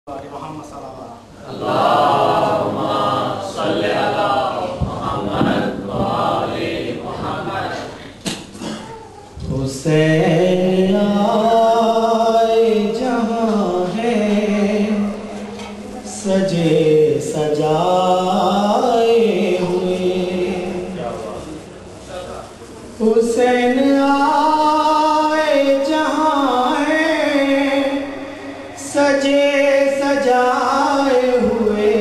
محمد صلی اللہ اللہم صلی علی محمد وآلِ محمد۔ حسین آئے جہاں ہے سجے سجائے ہوئے، حسین آئے جہاں ہے سجے سجائے ہوئے،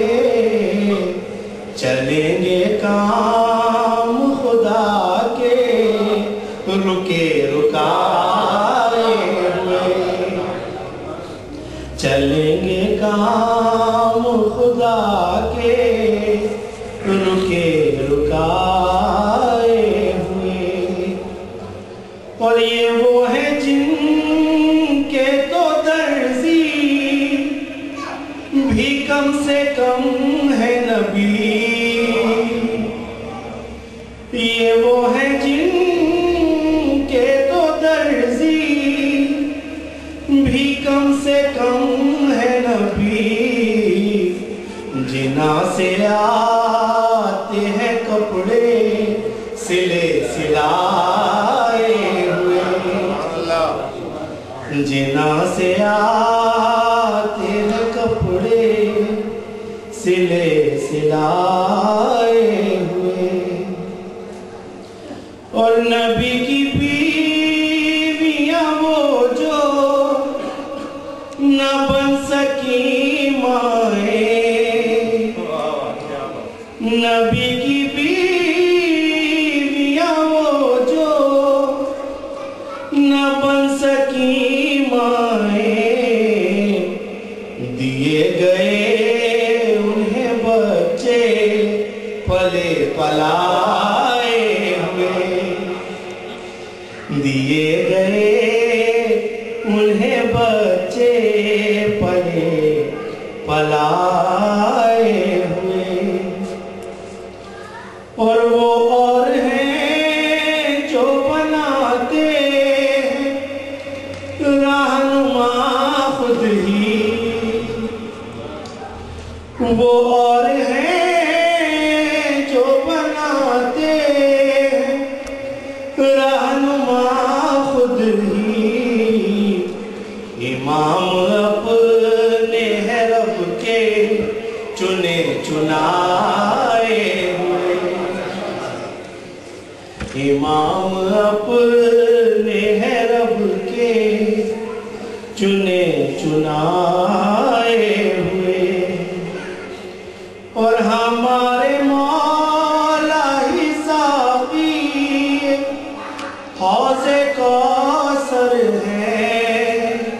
چلیں گے کام خدا کے رکے رکائے ہوئے، چلیں گے کام خدا کے رکے رکائے ہوئے، اور یہ وہ ہیں جن کے تو درزی بھی کم سے کم ہے نبی، یہ وہ ہیں جن کے تو درزی بھی کم سے کم ہے نبی، جنا سے آتے ہیں کپڑے سلے سلائے ہوئے، جنا سے آتے ہیں کپڑے سلے سلائے ہوئے، اور نبی کی بیویاں وہ جو نہ بن سکی مائیں، نبی کی بیویاں وہ جو نہ بن سکی مائیں، دیے گئے انہیں بچے پلے پلائے ہوئے، دیے گئے انہیں بچے پلے پلائے ہوئے، اور وہ اور ہیں جو بناتے ہیں رہنما خود ہی، وہ اور ہیں جو بناتے ہیں رہنما خود ہی، امام اپنے ہے رب کے چنے چنائے ہوئے، امام اپنے ہے رب کے چنے چنائے ہوئے، اور ہمارے مولا ہی ساقی حوض کوثر ہے،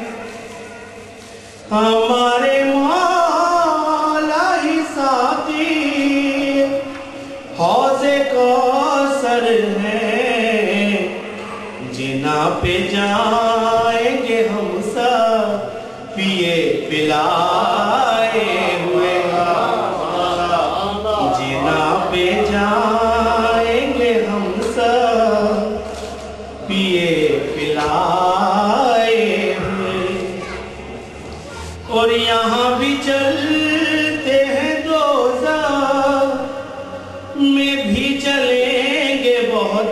ہمارے مولا ہی ساقی حوض کوثر ہے، جنا پہ جائیں گے ہم سب پیے پلائے ہوئے، جنا پہ جائیں گے ہم سب پیے پلائے ہوئے، اور یہاں بھی چلتے ہیں دوزخ میں بھی چلیں گے بہت،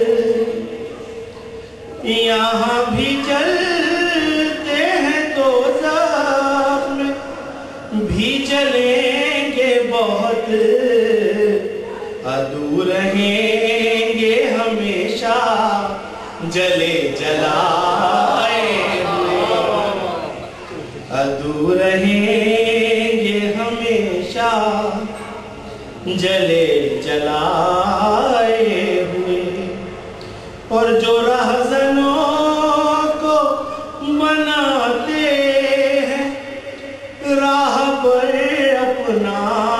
یہاں بھی چلتے ہیں دوزخ میں بھی چلیں گے بہت، عدو رہیں گے ہمیشہ جلے جلائے ہوئے، عدو رہیں گے ہمیشہ جلے جلائے ہوئے، اور جو رہزنوں کو بناتے ہیں راہ پر اپنا،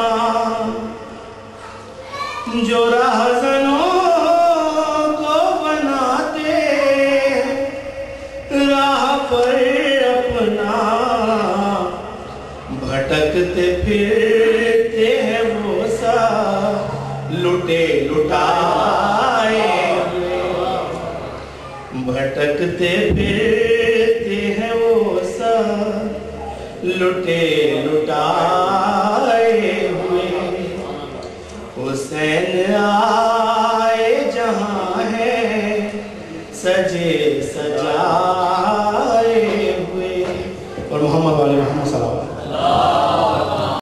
جو رہزنوں کو بناتے ہیں راہ پر اپنا، بھٹکتے پھرتے ہیں وہ سب لٹے لٹائے ہوئے، بھٹکتے پھرتے ہیں وہ سب لٹے لٹائے ہوئے حسین آئے جہاں ہے سجے سجائے